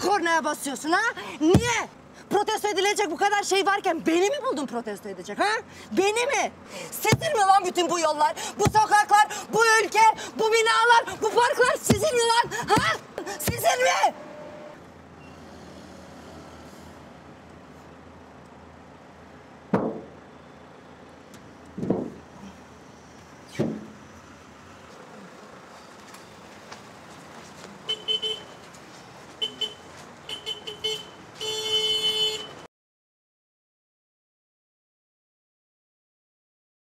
kornaya basıyorsun ha? Niye? Protesto edilecek bu kadar şey varken beni mi buldun protesto edecek ha? Beni mi? Sizin mi lan bütün bu yollar, bu sokaklar, bu ülke, bu binalar, bu parklar sizin mi lan?